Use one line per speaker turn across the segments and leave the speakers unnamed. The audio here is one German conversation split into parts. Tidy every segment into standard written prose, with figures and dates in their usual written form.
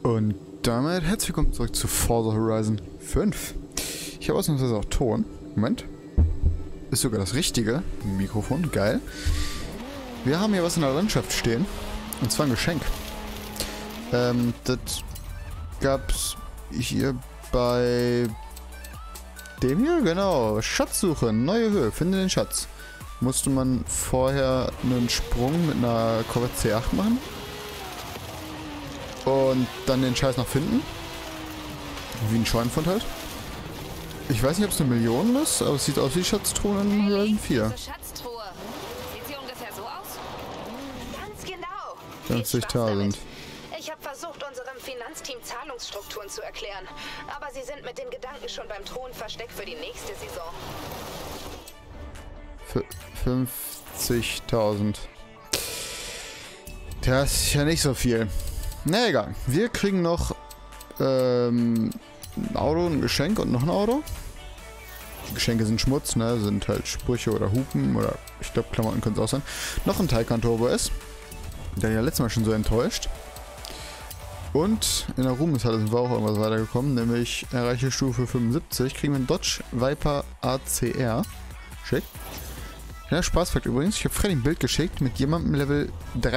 Und damit herzlich willkommen zurück zu Forza Horizon 5. Ich habe ausnahmsweise auch Ton. Moment. Ist sogar das richtige Mikrofon. Geil. Wir haben hier was in der Landschaft stehen. Und zwar ein Geschenk. Das gab's hier bei dem hier, genau. Schatzsuche, neue Höhe, finde den Schatz. Musste man vorher einen Sprung mit einer Corvette C8 machen. Und dann den Scheiß noch finden. Wie ein Scheunenfund halt. Ich weiß nicht, ob es eine Million ist, aber es sieht aus wie Schatztruhe in Horizon 4.
Schatztruhe. Sieht sie ungefähr so aus?
Ganz genau.
50.000.
Ich habe versucht, unserem Finanzteam Zahlungsstrukturen zu erklären. Aber sie sind mit den Gedanken schon beim Thronversteck für die nächste Saison.
50.000. Das ist ja nicht so viel. Na egal. Wir kriegen noch ein Auto, ein Geschenk und noch ein Auto. Die Geschenke sind Schmutz, ne? Sind halt Sprüche oder Hupen oder ich glaube Klamotten können es auch sein. Noch ein Taycan Turbo S. Der ja letztes Mal schon so enttäuscht. Und in der Ruhmeshalle sind wir auch irgendwas weitergekommen, nämlich erreiche Stufe 75. Kriegen wir einen Dodge Viper ACR. Schick. Ja, Spaßfakt übrigens. Ich habe Freddy ein Bild geschickt mit jemandem Level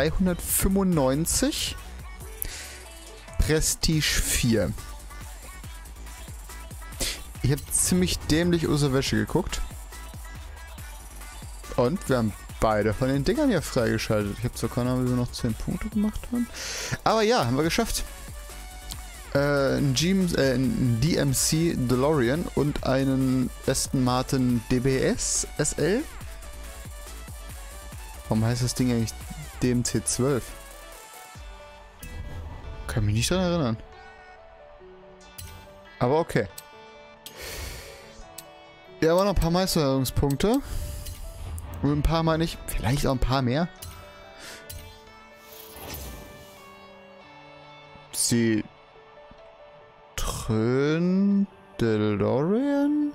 395. Prestige 4. Ich habe ziemlich dämlich aus der Wäsche geguckt. Und wir haben beide von den Dingern hier freigeschaltet. Ich habe zwar keine Ahnung, wie wir noch 10 Punkte gemacht haben. Aber ja, haben wir geschafft. Ein DMC DeLorean und einen Aston Martin DBS SL. Warum heißt das Ding eigentlich DMC 12? Kann mich nicht daran erinnern. Aber okay. Ja, aber noch ein paar Meisterungspunkte. Und ein paar meine ich. Vielleicht auch ein paar mehr. Citroën DeLorean?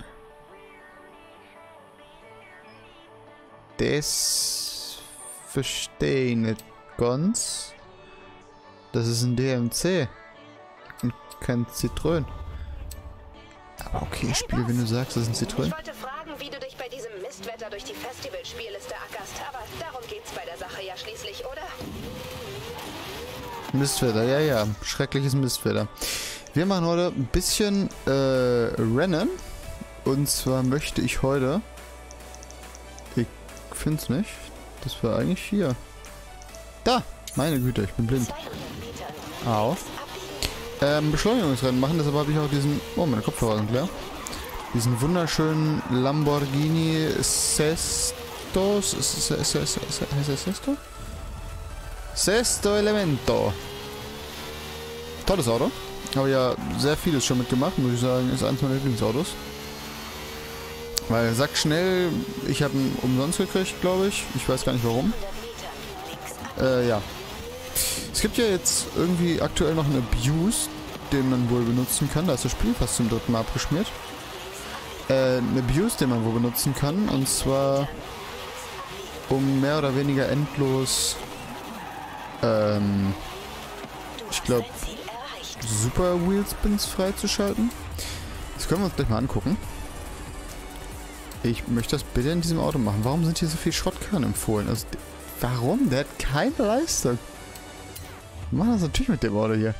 Das verstehe ich nicht ganz. Das ist ein DMC. Und kein Citroën. Aber okay, Spiel, wenn du sagst, das ist ein Citroën.
Ich wollte fragen, wie du dich bei diesem Mistwetter durch die Festivalspielliste ackerst. Aber darum geht's bei der Sache ja schließlich, oder?
Mistwetter, ja, ja. Schreckliches Mistwetter. Wir machen heute ein bisschen Rennen. Und zwar möchte ich heute... Ich finde es nicht. Das war eigentlich hier. Da! Meine Güte, ich bin blind. Au. Beschleunigungsrennen machen, deshalb habe ich auch diesen... Oh, meine Kopfhörer sind leer. Diesen wunderschönen Lamborghini Sesto... Heißt das Sesto? Sesto Elemento. Tolles Auto. Habe ja sehr vieles schon mitgemacht, muss ich sagen. Ist eins meiner Lieblingsautos. Weil, sag schnell, ich habe ihn umsonst gekriegt, glaube ich. Ich weiß gar nicht warum. Ja. Es gibt ja jetzt irgendwie aktuell noch einen Abuse, den man wohl benutzen kann. Da ist das Spiel fast zum 3. Mal abgeschmiert. Ein Abuse, den man wohl benutzen kann. Und zwar um mehr oder weniger endlos ich glaube Super Wheelspins freizuschalten. Das können wir uns gleich mal angucken. Ich möchte das bitte in diesem Auto machen. Warum sind hier so viele Schrottkörner empfohlen? Also, warum? Der hat keine Leistung. Wir machen das natürlich mit dem Auto hier.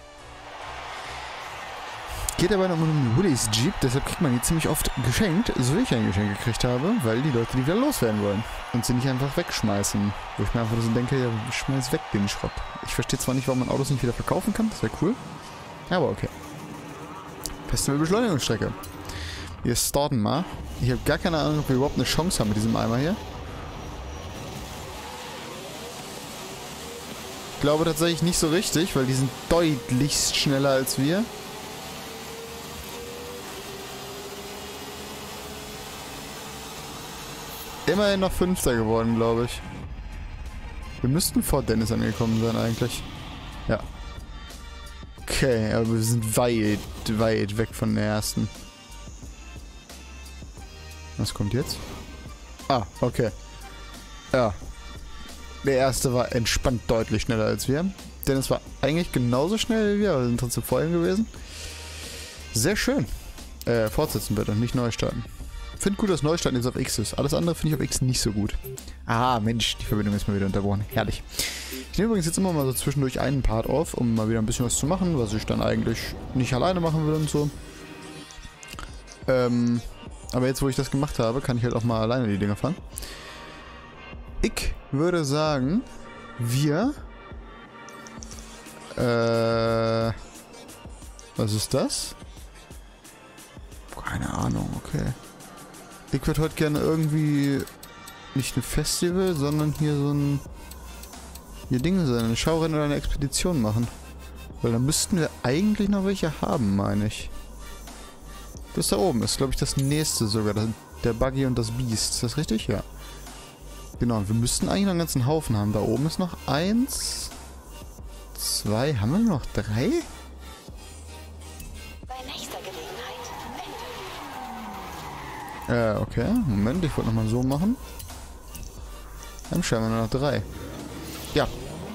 Geht aber noch um einen Willys Jeep, deshalb kriegt man die ziemlich oft geschenkt, so wie ich ein Geschenk gekriegt habe, weil die Leute die wieder loswerden wollen. Und sie nicht einfach wegschmeißen. Wo ich mir einfach so denke, ja, schmeiß weg den Schrott. Ich verstehe zwar nicht, warum man Autos nicht wieder verkaufen kann, das wäre cool. Aber okay. Festival-Beschleunigungsstrecke. Wir starten mal. Ich habe gar keine Ahnung, ob wir überhaupt eine Chance haben mit diesem Eimer hier. Ich glaube tatsächlich nicht so richtig, weil die sind deutlich schneller als wir. Immerhin noch 5. geworden, glaube ich. Wir müssten vor Dennis angekommen sein eigentlich. Ja. Okay, aber wir sind weit, weit weg von der ersten. Was kommt jetzt? Ah, okay. Ja. Der erste war entspannt deutlich schneller als wir. Denn es war eigentlich genauso schnell wie wir, aber wir sind trotzdem vor ihm gewesen. Sehr schön. Fortsetzen bitte, nicht neu starten. Finde gut, dass Neustarten jetzt auf X ist. Alles andere finde ich auf X nicht so gut. Ah, Mensch, die Verbindung ist mal wieder unterbrochen. Herrlich. Ich nehme übrigens jetzt immer mal so zwischendurch einen Part auf, um mal wieder ein bisschen was zu machen, was ich dann eigentlich nicht alleine machen will und so. Aber jetzt, wo ich das gemacht habe, kann ich halt auch mal alleine die Dinger fahren. Ich würde sagen, wir... was ist das? Keine Ahnung, okay. Ich würde heute gerne irgendwie nicht ein Festival, sondern hier so ein... Hier Dinge sein, eine Schaurennen oder eine Expedition machen. Weil da müssten wir eigentlich noch welche haben, meine ich. Das da oben ist, glaube ich, das nächste sogar. Der Buggy und das Beast. Ist das richtig? Ja. Genau, wir müssten eigentlich noch einen ganzen Haufen haben. Da oben ist noch 1, 2, haben wir noch 3?
Bei nächster Gelegenheit.
Okay. Moment, ich wollte nochmal so machen. Dann scheinbar nur noch 3. Ja.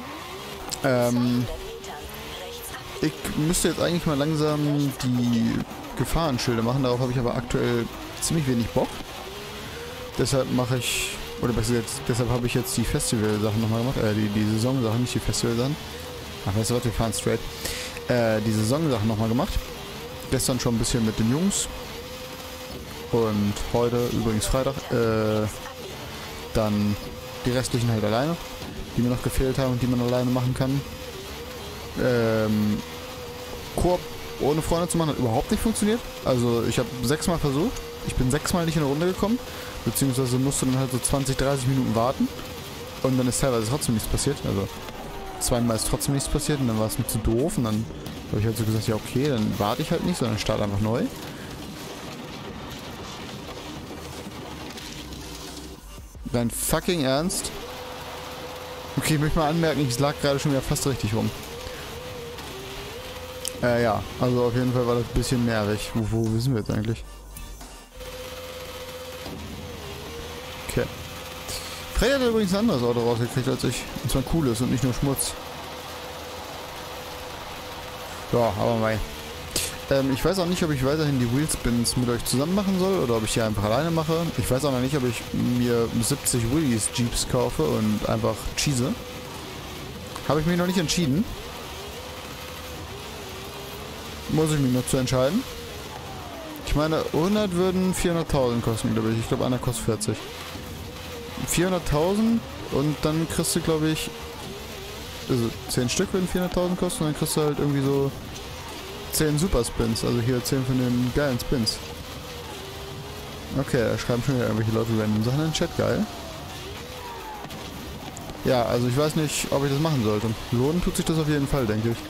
Ich müsste jetzt eigentlich mal langsam die Gefahrenschilder machen. Darauf habe ich aber aktuell ziemlich wenig Bock. Deshalb mache ich... Oder besser jetzt, deshalb habe ich jetzt die Festival-Sachen nochmal gemacht. Die Saison-Sachen, nicht die Festival-Sachen. Ach, weißt du was, wir fahren straight. Die Saison-Sachen nochmal gemacht. Gestern schon ein bisschen mit den Jungs. Und heute, übrigens Freitag, dann die restlichen halt alleine, die mir noch gefehlt haben und die man alleine machen kann. Koop ohne Freunde zu machen hat überhaupt nicht funktioniert. Also ich habe 6-mal versucht. Ich bin 6-mal nicht in eine Runde gekommen. Beziehungsweise musste dann halt so 20, 30 Minuten warten. Und dann ist teilweise trotzdem nichts passiert. Also 2-mal ist trotzdem nichts passiert und dann war es mir zu doof. Und dann habe ich halt so gesagt, ja okay, dann warte ich halt nicht, sondern starte einfach neu. Dein fucking Ernst? Okay, ich möchte mal anmerken, ich lag gerade schon wieder fast richtig rum. Ja, also auf jeden Fall war das ein bisschen nervig. Wo sind wir jetzt eigentlich? Okay. Frey hat übrigens ein anderes Auto rausgekriegt als ich. Und zwar ein cooles und nicht nur Schmutz. Ja, aber mei. Ich weiß auch nicht, ob ich weiterhin die Wheelspins mit euch zusammen machen soll oder ob ich die einfach alleine mache. Ich weiß auch noch nicht, ob ich mir 70 Willys Jeeps kaufe und einfach cheese. Habe ich mich noch nicht entschieden. Muss ich mich noch zu entscheiden. Ich meine, 100 würden 400.000 kosten, glaube ich. Ich glaube, einer kostet 40. 400.000 und dann kriegst du, glaube ich, also 10 Stück würden 400.000 kosten und dann kriegst du halt irgendwie so 10 Super Spins, also hier 10 von den geilen Spins. Okay, da schreiben schon wieder irgendwelche Leute random Sachen in den Chat, geil. Ja, also ich weiß nicht, ob ich das machen sollte. Lohnen tut sich das auf jeden Fall, denke ich.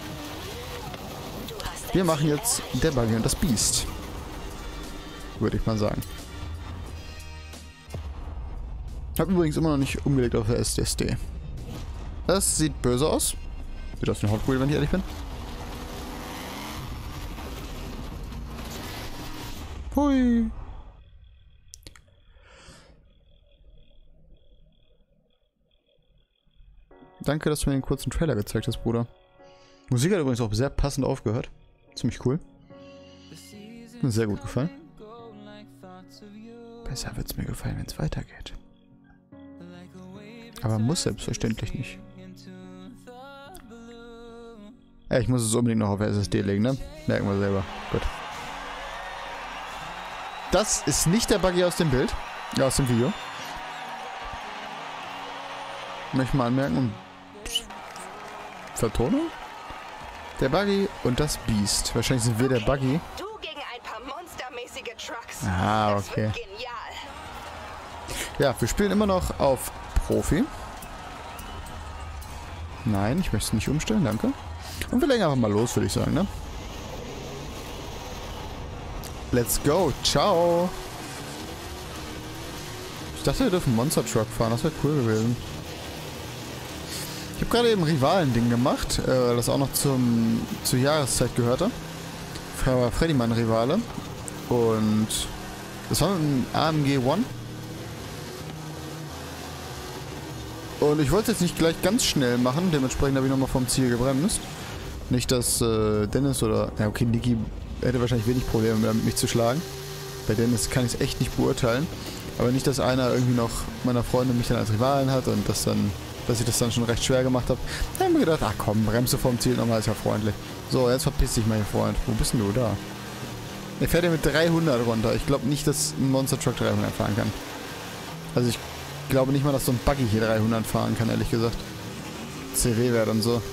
Wir machen jetzt der Buggy und das Beast. Würde ich mal sagen. Hab übrigens immer noch nicht umgelegt auf der SSD. Das sieht böse aus. Sieht aus wie ein Hot Wheel, wenn ich ehrlich bin. Hui. Danke, dass du mir den kurzen Trailer gezeigt hast, Bruder. Musik hat übrigens auch sehr passend aufgehört. Ziemlich cool. Mir sehr gut gefallen. Besser wird es mir gefallen, wenn es weitergeht. Aber muss selbstverständlich nicht. Ja, ich muss es unbedingt noch auf SSD legen, ne? Merken wir selber. Gut. Das ist nicht der Buggy aus dem Bild. Ja, aus dem Video. Möchte ich mal anmerken. Und Vertonung? Der Buggy und das Beast. Wahrscheinlich sind wir der Buggy.
Du gegen ein paar monstermäßige Trucks.
Ah, okay. Ja, wir spielen immer noch auf Profi. Nein, ich möchte es nicht umstellen, danke. Und wir legen einfach mal los, würde ich sagen, ne? Let's go, ciao! Ich dachte, wir dürfen Monster Truck fahren, das wäre cool gewesen. Ich habe gerade eben Rivalen-Ding gemacht, das auch noch zur Jahreszeit gehörte. War Freddy mein Rivale. Und das war mit einem AMG One. Und ich wollte es jetzt nicht gleich ganz schnell machen, dementsprechend habe ich nochmal vom Ziel gebremst. Nicht, dass Dennis oder... Ja, okay, Niki hätte wahrscheinlich wenig Probleme damit, mich zu schlagen. Bei Dennis kann ich es echt nicht beurteilen. Aber nicht, dass einer irgendwie noch meiner Freunde mich dann als Rivalen hat und dass ich das dann schon recht schwer gemacht habe. Da habe ich mir gedacht, ach komm, bremse vom Ziel nochmal, ist ja freundlich. So, jetzt verpiss dich, mein Freund. Wo bist denn du da? Er fährt ja mit 300 runter. Ich glaube nicht, dass ein Monster Truck 300 fahren kann. Also ich glaube nicht mal, dass so ein Buggy hier 300 fahren kann, ehrlich gesagt. CW-Wert und so.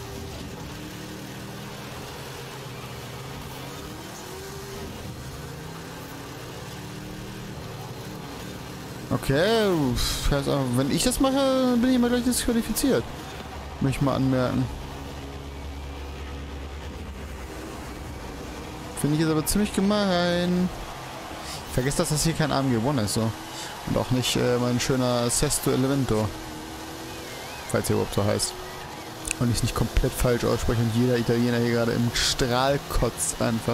Okay, wenn ich das mache, bin ich immer gleich disqualifiziert. Möchte ich mal anmerken. Finde ich jetzt aber ziemlich gemein. Vergesst, dass das hier kein AMG One ist, so. Und auch nicht mein schöner Sesto Elemento. Falls er überhaupt so heißt. Und ich es nicht komplett falsch ausspreche und jeder Italiener hier gerade im Strahl kotzt einfach.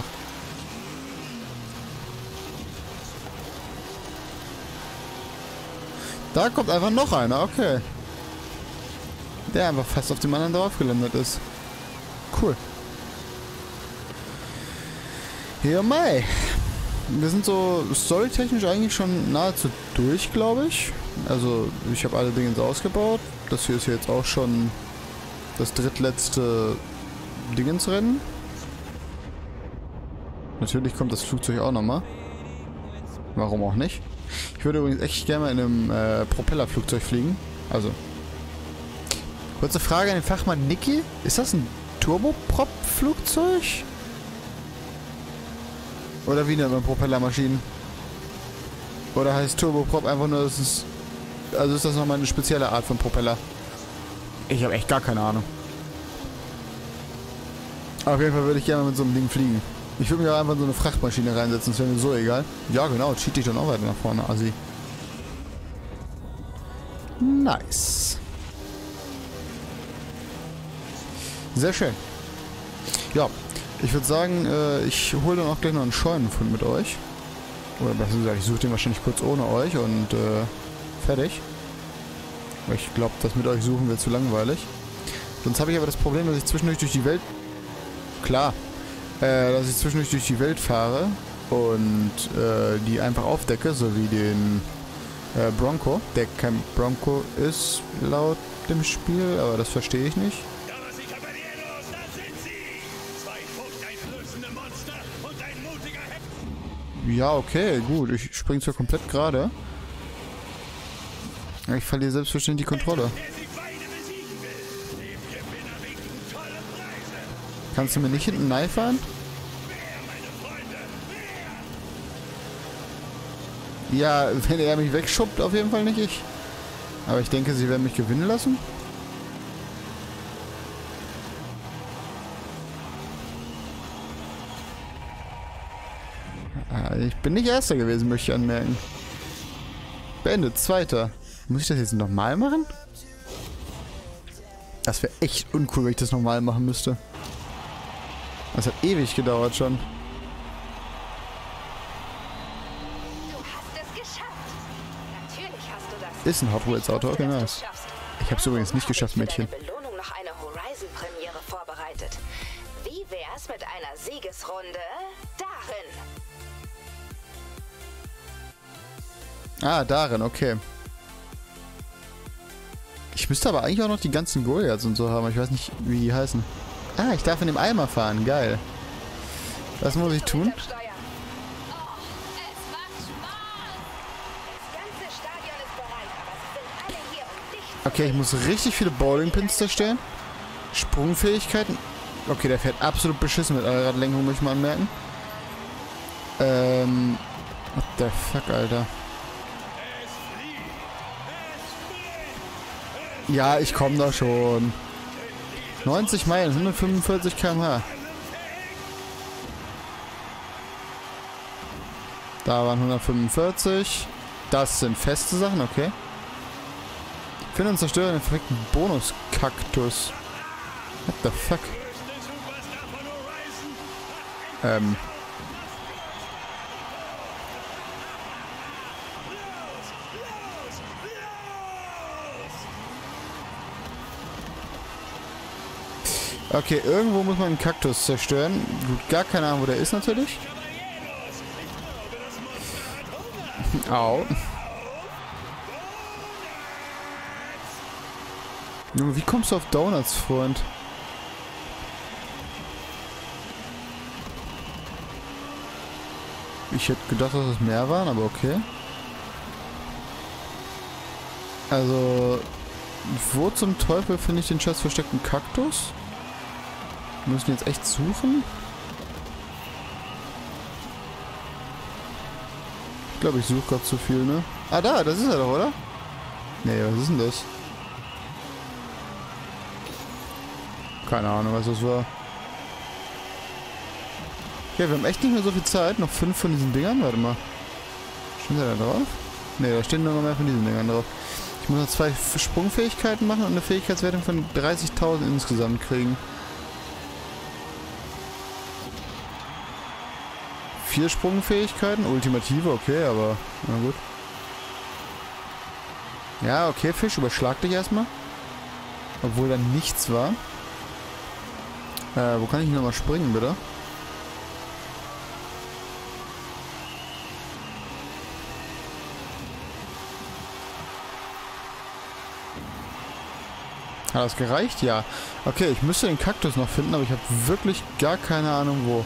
Da kommt einfach noch einer, okay. Der einfach fast auf dem anderen drauf gelandet ist. Cool. Ja, Mai. Wir sind so storytechnisch eigentlich schon nahezu durch, glaube ich. Also, ich habe alle Dinge ausgebaut. Das hier ist jetzt auch schon das drittletzte Dingensrennen. Natürlich kommt das Flugzeug auch nochmal. Warum auch nicht? Ich würde übrigens echt gerne mal in einem Propellerflugzeug fliegen. Also. Kurze Frage an den Fachmann Niki. Ist das ein Turboprop-Flugzeug? Oder wie nennt man Propellermaschinen? Oder heißt Turboprop einfach nur, dass es... Also ist das nochmal eine spezielle Art von Propeller? Ich habe echt gar keine Ahnung. Auf jeden Fall würde ich gerne mit so einem Ding fliegen. Ich würde mich auch einfach in so eine Frachtmaschine reinsetzen, das wäre mir so egal. Ja genau, cheat dich dann auch weiter nach vorne, Assi. Nice. Sehr schön. Ja, ich würde sagen, ich hole dann auch gleich noch einen Scheunenfund mit euch. Oder besser gesagt, ich suche den wahrscheinlich kurz ohne euch und fertig. Weil ich glaube, das mit euch suchen wird zu langweilig. Sonst habe ich aber das Problem, dass ich zwischendurch durch die Welt... Klar. Dass ich zwischendurch durch die Welt fahre und die einfach aufdecke, so wie den Bronco, der kein Bronco ist laut dem Spiel, aber das verstehe ich nicht. Ja, okay, gut, ich springe zwar komplett gerade. Ich verliere selbstverständlich die Kontrolle. Kannst du mir nicht hinten fahren? Ja, wenn er mich wegschubbt, auf jeden Fall nicht ich. Aber ich denke, sie werden mich gewinnen lassen. Ich bin nicht Erster gewesen, möchte ich anmerken. Beendet, Zweiter. Muss ich das jetzt nochmal machen? Das wäre echt uncool, wenn ich das nochmal machen müsste. Das hat ewig gedauert schon.
Du hast es geschafft. Natürlich hast du das.
Ist ein Hot Wheels Auto, okay, nice. Ich hab's übrigens nicht geschafft, Mädchen.
Für deine Belohnung noch eine Horizon-Premiere vorbereitet. Wie wär's mit einer Siegesrunde darin?
Ah, darin, okay. Ich müsste aber eigentlich auch noch die ganzen Goliaths und so haben. Ich weiß nicht, wie die heißen. Ah, ich darf in dem Eimer fahren. Geil. Was muss ich tun? Okay, ich muss richtig viele Bowling-Pins zerstören. Sprungfähigkeiten. Okay, der fährt absolut beschissen mit einer Radlenkung, möchte ich mal anmerken. What the fuck, Alter. Ja, ich komme da schon. 90 Meilen, 145 km/h. Da waren 145. Das sind feste Sachen, okay. Finde und zerstöre den verfickten Bonus-Kaktus. What the fuck? Okay, irgendwo muss man einen Kaktus zerstören. Gut, gar keine Ahnung, wo der ist natürlich. Au. Junge, wie kommst du auf Donuts, Freund? Ich hätte gedacht, dass es mehr waren, aber okay. Also, wo zum Teufel finde ich den scheiß versteckten Kaktus? Wir müssen jetzt echt suchen. Ich glaube, ich suche gerade zu viel, ne? Ah, da, das ist er doch, oder? Nee, was ist denn das? Keine Ahnung, was das war. Okay, wir haben echt nicht mehr so viel Zeit. Noch 5 von diesen Dingern. Warte mal. Stehen da drauf? Ne, da stehen nur noch mehr von diesen Dingern drauf. Ich muss noch 2 Sprungfähigkeiten machen und eine Fähigkeitswertung von 30.000 insgesamt kriegen. 4 Sprungfähigkeiten, ultimative, okay, aber na gut. Ja, okay, Fisch, überschlag dich erstmal. Obwohl da nichts war. Wo kann ich nochmal springen, bitte? Hat das gereicht? Ja. Okay, ich müsste den Kaktus noch finden, aber ich habe wirklich gar keine Ahnung wo.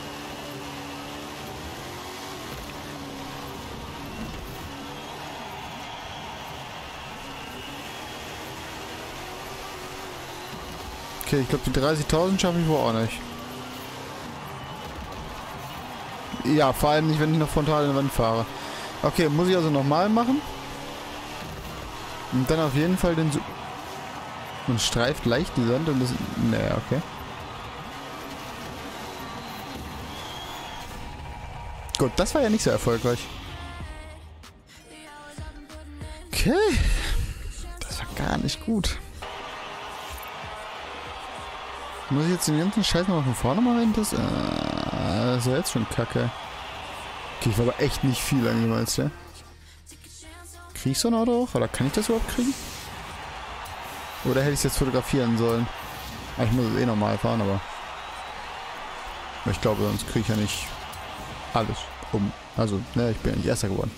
Okay, ich glaube die 30.000 schaffe ich wohl auch nicht. Ja, vor allem nicht, wenn ich noch frontal in die Wand fahre. Okay, muss ich also nochmal machen. Und dann auf jeden Fall den... Man streift leicht die Sand und das... Naja, okay. Gut, das war ja nicht so erfolgreich. Okay. Das war gar nicht gut. Muss ich jetzt den ganzen Scheiß noch von vorne machen? Das ist ja jetzt schon kacke. Okay, ich war aber echt nicht viel angemalt, ja. Krieg ich so ein Auto auch? Oder kann ich das überhaupt kriegen? Oder hätte ich es jetzt fotografieren sollen? Ich muss es eh normal fahren, aber... Ich glaube, sonst kriege ich ja nicht alles um. Also, ne, ich bin ja nicht Erster geworden.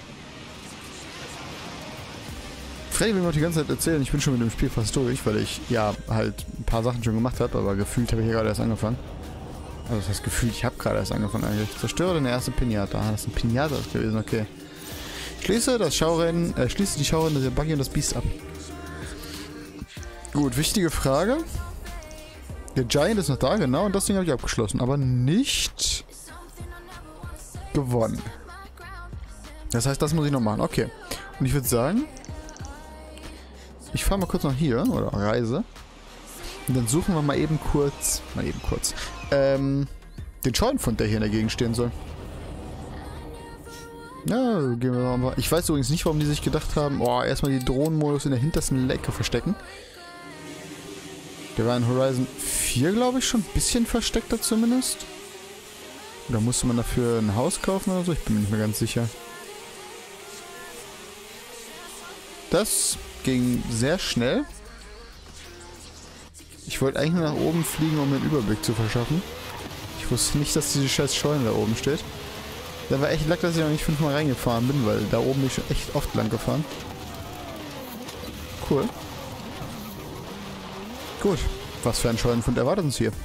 Freddy will mir noch die ganze Zeit erzählen, ich bin schon mit dem Spiel fast durch, weil ich ja halt ein paar Sachen schon gemacht habe, aber gefühlt habe ich hier gerade erst angefangen. Also das heißt gefühlt, ich habe gerade erst angefangen eigentlich. Zerstöre deine erste Pinata. Ah, das ist ein Pinata gewesen, okay. Schließe die Schaurennen der Buggy und das Biest ab. Gut, wichtige Frage. Der Giant ist noch da, genau, und das Ding habe ich abgeschlossen, aber nicht gewonnen. Das heißt, das muss ich noch machen, okay. Und ich würde sagen, ich fahre mal kurz nach hier, oder reise. Und dann suchen wir mal eben kurz, den Schadenfund, der hier in der Gegend stehen soll. Ja, gehen wir mal. Ich weiß übrigens nicht, warum die sich gedacht haben, oh, erstmal die Drohnenmodus in der hintersten Ecke verstecken. Der war in Horizon 4, glaube ich, schon ein bisschen versteckter zumindest. Oder musste man dafür ein Haus kaufen oder so? Ich bin mir nicht mehr ganz sicher. Das ging sehr schnell. Ich wollte eigentlich nur nach oben fliegen, um mir einen Überblick zu verschaffen. Ich wusste nicht, dass diese scheiß Scheune da oben steht. Da war echt Lack, dass ich noch nicht 5-mal reingefahren bin, weil da oben bin ich schon echt oft lang gefahren. Cool. Gut. Was für ein Scheunenfund erwartet uns hier?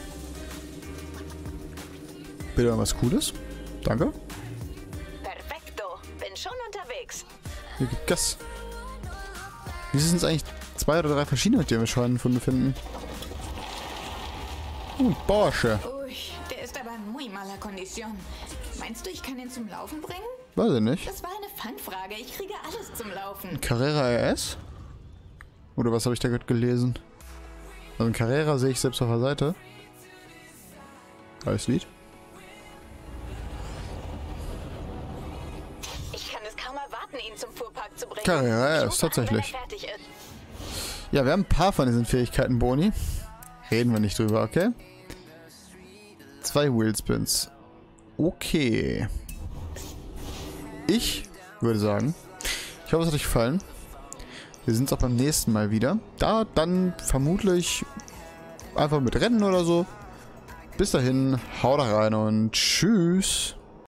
Bitte mal was Cooles. Danke.
Perfekto. Bin schon unterwegs.
Hier gibt Gas. Wieso sind es eigentlich 2 oder 3 verschiedene, mit denen wir Scheunenfunde finden? Porsche.
Ui, der ist aber in muy mala Kondition. Meinst du, ich kann ihn zum Laufen bringen?
Weiß ich nicht.
Das war eine Fangfrage. Ich kriege alles zum Laufen.
Carrera RS? Oder was habe ich da gerade gelesen? Also ein Carrera sehe ich selbst auf der Seite. Alles Lied.
Ich kann es kaum erwarten, ihn zum Fuhrpark zu bringen.
Carrera RS, tatsächlich. Ja, wir haben ein paar von diesen Fähigkeiten, Boni. Reden wir nicht drüber, okay? 2 Wheelspins. Okay. Ich würde sagen, ich hoffe, es hat euch gefallen. Wir sind es auch beim nächsten Mal wieder. Da dann vermutlich einfach mit Rennen oder so. Bis dahin, haut rein und tschüss.